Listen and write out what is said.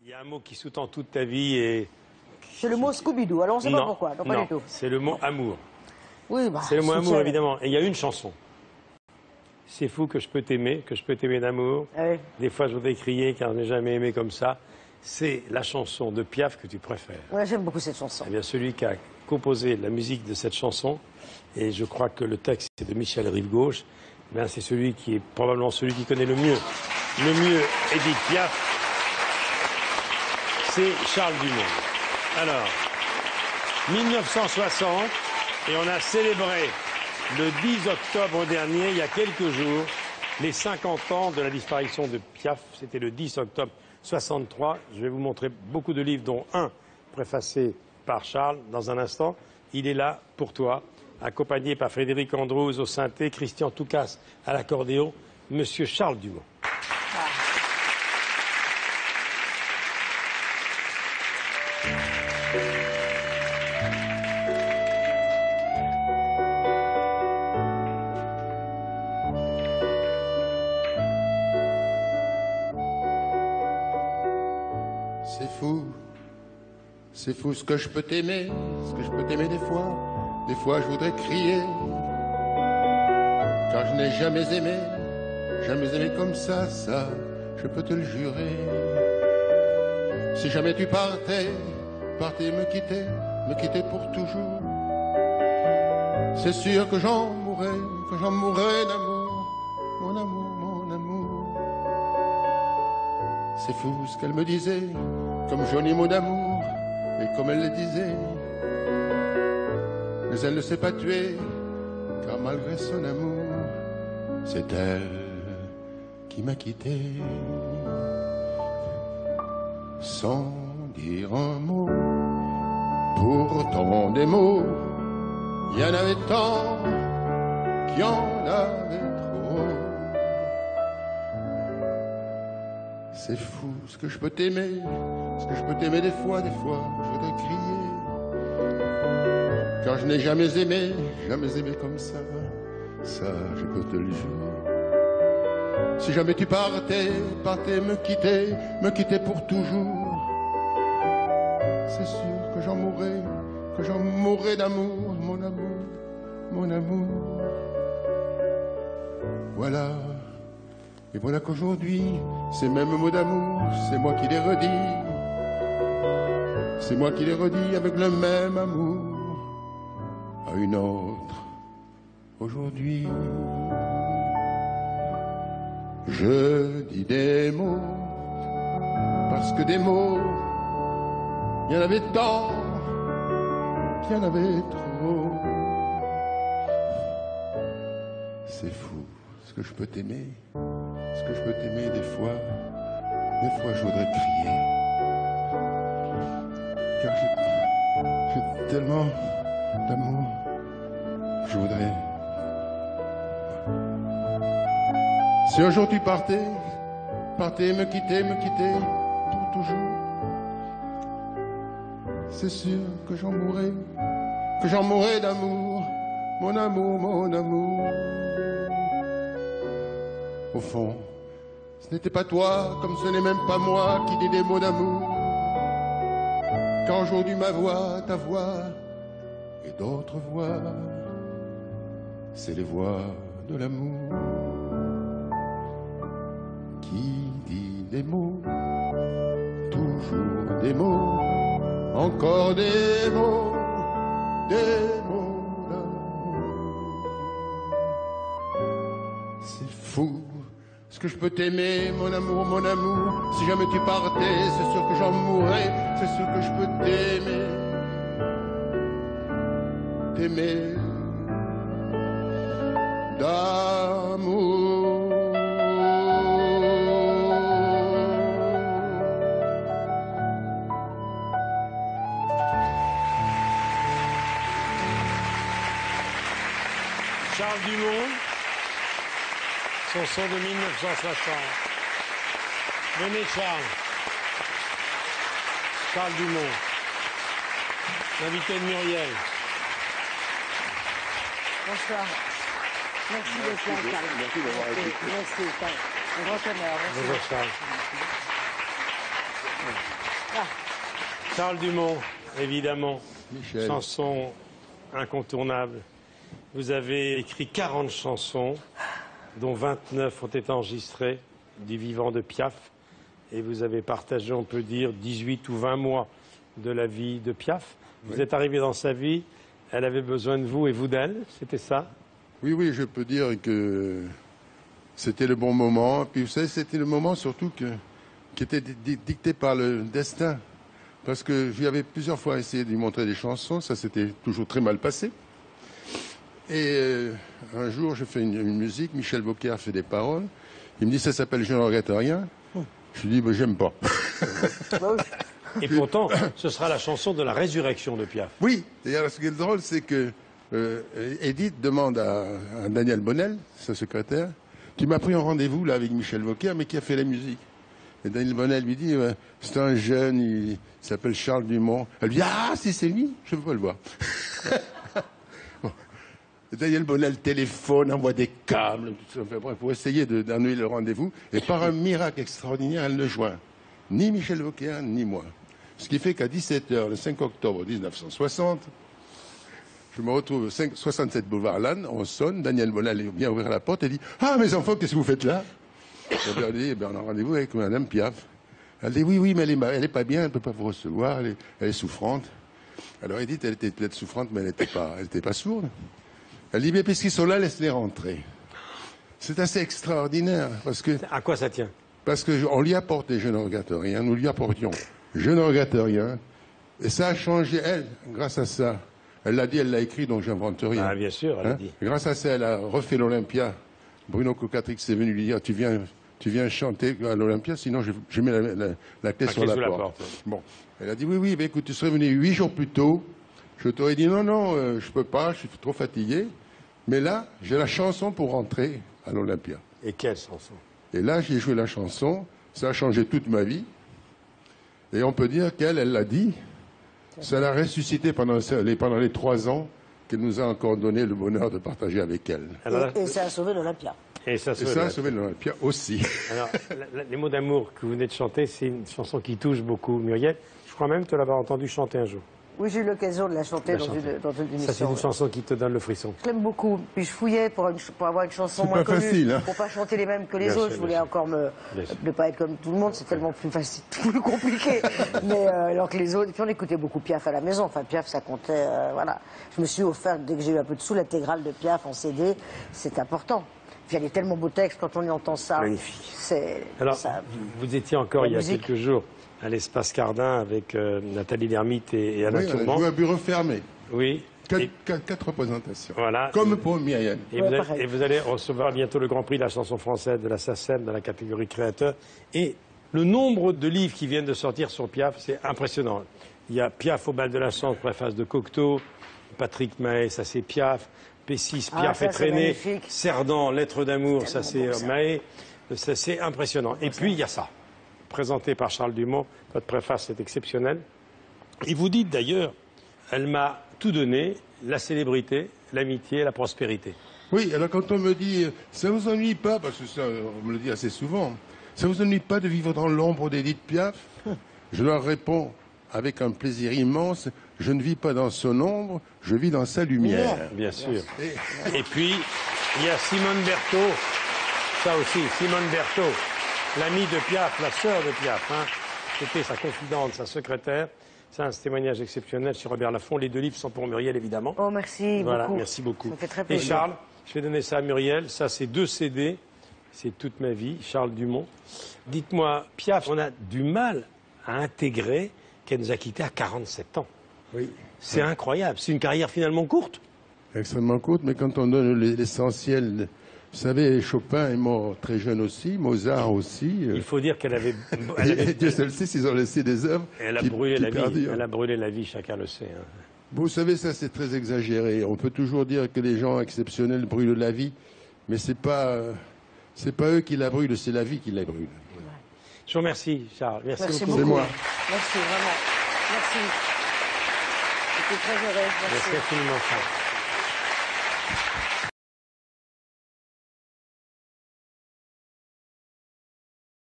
Il y a un mot qui sous-tend toute ta vie et... C'est le mot Scooby-Doo, alors on ne sait pas pourquoi, non, pas du tout. C'est le mot amour. Oui, bah, c'est le mot amour, évidemment. Et il y a une chanson. C'est fou que je peux t'aimer d'amour. Oui. Des fois, je voudrais crier car je n'ai jamais aimé comme ça. C'est la chanson de Piaf que tu préfères. Ouais, j'aime beaucoup cette chanson. Eh bien, celui qui a composé la musique de cette chanson, et je crois que le texte est de Michel Rive-Gauche, eh c'est celui qui est probablement celui qui connaît le mieux Édith Piaf. C'est Charles Dumont. Alors, 1960, et on a célébré le 10 octobre dernier, il y a quelques jours, les 50 ans de la disparition de Piaf. C'était le 10 octobre 63. Je vais vous montrer beaucoup de livres, dont un préfacé par Charles dans un instant. Il est là pour toi, accompagné par Frédéric Andrews au synthé, Christian Toucas à l'accordéon, Monsieur Charles Dumont. C'est fou ce que je peux t'aimer, des fois. Des fois je voudrais crier, car je n'ai jamais aimé comme ça, je peux te le jurer. Si jamais tu partais, me quitter pour toujours, c'est sûr que j'en mourrais d'amour, mon amour. C'est fou ce qu'elle me disait, comme joli mot d'amour. Et comme elle le disait, mais elle ne s'est pas tuée, car malgré son amour, c'est elle qui m'a quitté. Sans dire un mot, pourtant des mots, il y en avait tant, qu'il y en avait trop. C'est fou ce que je peux t'aimer, des fois, je voudrais crier, car je n'ai jamais aimé comme ça, je peux te le jurer. Si jamais tu partais, me quitter pour toujours, c'est sûr que j'en mourrais d'amour, mon amour. Voilà. Et voilà qu'aujourd'hui, ces mêmes mots d'amour, c'est moi qui les redis. C'est moi qui les redis avec le même amour à une autre aujourd'hui. Je dis des mots parce que des mots, il y en avait tant, qu'il y en avait trop. C'est fou ce que je peux t'aimer. Des fois je voudrais crier, car j'ai tellement d'amour, je voudrais. Si un jour tu partais, me quitter pour toujours, c'est sûr que j'en mourrais d'amour, mon amour. Au fond, ce n'était pas toi, comme ce n'est même pas moi qui dis des mots d'amour. Quand aujourd'hui ma voix, ta voix et d'autres voix, c'est les voix de l'amour qui dit des mots, toujours des mots, encore des mots d'amour. C'est fou ce que je peux t'aimer, mon amour. Si jamais tu partais, c'est sûr que j'en mourrais, c'est sûr que je peux t'aimer d'amour. Charles Dumont, chanson de 1960. Venez Charles. Charles Dumont. L'invité de Muriel. Bonsoir. Merci d'être là, Charles. Merci d'avoir été. Merci, un grand honneur. Bonjour Charles. Merci. Charles Dumont, évidemment. Michel. Chanson incontournable. Vous avez écrit 40 chansons, dont 29 ont été enregistrées du vivant de Piaf. Et vous avez partagé, on peut dire, 18 ou 20 mois de la vie de Piaf. Vous êtes arrivé dans sa vie, elle avait besoin de vous et vous d'elle, c'était ça? Oui, oui, je peux dire que c'était le bon moment. Puis vous savez, c'était le moment surtout qui était dicté par le destin. Parce que j'avais plusieurs fois essayé de lui montrer des chansons, ça s'était toujours très mal passé. Et un jour, je fais une musique, Michel Beaucaire fait des paroles. Il me dit, ça s'appelle Je ne regrette rien. Je lui dis, ben, j'aime pas. Et pourtant, ce sera la chanson de la résurrection de Piaf. Oui, d'ailleurs, ce qui est drôle, c'est que Edith demande à Daniel Bonnel, sa secrétaire, tu m'as pris en rendez-vous là avec Michel Beaucaire, mais qui a fait la musique. Et Daniel Bonnel lui dit, c'est un jeune, il s'appelle Charles Dumont. Elle lui dit, ah, si c'est lui, je veux pas le voir. Bon. Daniel Bonnel téléphone, envoie des câbles, tout ça, enfin, bref, pour essayer d'annuler le rendez-vous. Et par un miracle extraordinaire, elle ne joint ni Michel Beaucaire, ni moi. Ce qui fait qu'à 17h, le 5 octobre 1960, je me retrouve au 67 boulevard Lannes, on sonne, Daniel Bonnel vient ouvrir la porte et dit « Ah, mes enfants, qu'est-ce que vous faites là ?» Elle dit, on a rendez-vous avec Madame Piaf. Elle dit, oui, mais elle est pas bien, elle ne peut pas vous recevoir, elle est souffrante. Alors Edith, elle était peut-être souffrante, mais elle n'était pas sourde. Elle dit, mais puisqu'ils sont là, laisse-les rentrer. C'est assez extraordinaire, parce que... À quoi ça tient? Parce qu'on lui apportait Je ne regrette rien, nous lui apportions Je ne regrette rien. Et ça a changé, elle, grâce à ça. Elle l'a dit, elle l'a écrit, donc j'invente rien. Ah, bien sûr, elle l'a dit. Grâce à ça, elle a refait l'Olympia. Bruno Cocatrix est venu lui dire, tu viens chanter à l'Olympia, sinon je mets la clé sur la porte. Bon, elle a dit, oui, mais écoute, tu serais venu 8 jours plus tôt. Je t'aurais dit, non, je peux pas, je suis trop fatigué. Mais là, j'ai la chanson pour rentrer à l'Olympia. Et quelle chanson? Et là, j'ai joué la chanson, ça a changé toute ma vie. Et on peut dire qu'elle l'a dit, ça l'a ressuscité pendant les 3 ans qu'elle nous a encore donné le bonheur de partager avec elle. Et ça a sauvé l'Olympia. Et ça a sauvé l'Olympia aussi. Alors, les mots d'amour que vous venez de chanter, c'est une chanson qui touche beaucoup Muriel. Je crois même te l'avoir entendu chanter un jour. Oui, j'ai eu l'occasion de la chanter dans une émission. Ça, c'est une chanson qui te donne le frisson. Je l'aime beaucoup. Puis je fouillais pour avoir une chanson moins connue. C'est pas facile, hein. Pour pas chanter les mêmes que les autres. Je voulais encore ne pas être comme tout le monde. C'est tellement plus facile, plus compliqué. Mais alors que les autres. Et puis on écoutait beaucoup Piaf à la maison. Enfin, Piaf, ça comptait. Voilà. Je me suis offert, dès que j'ai eu un peu de sous, l'intégrale de Piaf en CD. C'est important. Puis il y a des tellement beaux textes quand on y entend ça. Magnifique. Alors, vous étiez encore il y a quelques jours à l'Espace Cardin avec Nathalie Lermite et Alain Tourment. Oui, on a joué à bureau fermé. Oui. 4 représentations. Voilà. Comme pour Myriam. Et vous allez recevoir bientôt le Grand Prix de la chanson française de la SACEM dans la catégorie créateur. Et le nombre de livres qui viennent de sortir sur Piaf, c'est impressionnant. Il y a Piaf au bal de la chance, préface de Cocteau, Patrick Mahé, ça c'est Piaf, P6, Piaf et Traîné, Cerdan, Lettre d'amour, ça c'est Mahé. C'est impressionnant. Et puis il y a ça, présenté par Charles Dumont. Votre préface est exceptionnelle. Et vous dites d'ailleurs, elle m'a tout donné, la célébrité, l'amitié, la prospérité. Oui, alors quand on me dit, ça vous ennuie pas, parce que ça, on me le dit assez souvent, ça vous ennuie pas de vivre dans l'ombre d'Edith Piaf? Je leur réponds avec un plaisir immense, je ne vis pas dans son ombre, je vis dans sa lumière. Bien sûr. Et puis, il y a Simone Berthaud, ça aussi, Simone Berthaud, l'amie de Piaf, la sœur de Piaf, hein. C'était sa confidente, sa secrétaire. C'est un témoignage exceptionnel sur Robert Laffont. Les 2 livres sont pour Muriel, évidemment. Oh, merci voilà, beaucoup. Merci beaucoup. Ça fait très Et plaisir. Charles, je vais donner ça à Muriel. Ça, c'est 2 CD. C'est toute ma vie, Charles Dumont. Dites-moi, Piaf, on a du mal à intégrer qu'elle nous a quittés à 47 ans. Oui. C'est incroyable. C'est une carrière finalement courte. Extrêmement courte, mais quand on donne l'essentiel... Vous savez, Chopin est mort très jeune aussi, Mozart aussi. Il faut dire qu'elle avait... Dieu seul sait s'ils ont laissé des œuvres. Elle a brûlé la vie. Elle a brûlé la vie, chacun le sait. Hein. Vous savez, ça c'est très exagéré. On peut toujours dire que les gens exceptionnels brûlent la vie, mais c'est pas eux qui la brûlent, c'est la vie qui la brûle. Je vous remercie, Charles. Merci beaucoup. C'est moi. Merci, vraiment. Merci. J'étais très heureuse. Merci infiniment, Charles.